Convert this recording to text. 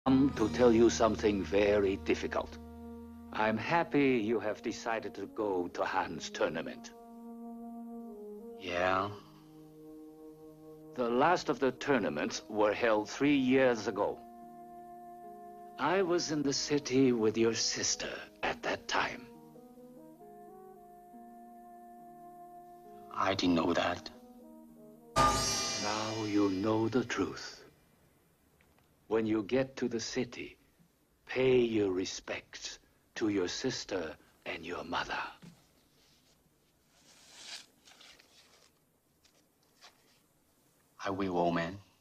Come to tell you something very difficult. I'm happy you have decided to go to Han's tournament. Yeah? The last of the tournaments were held 3 years ago. I was in the city with your sister at that time. I didn't know that. Now you know the truth. When you get to the city, pay your respects to your sister and your mother. I will, old man.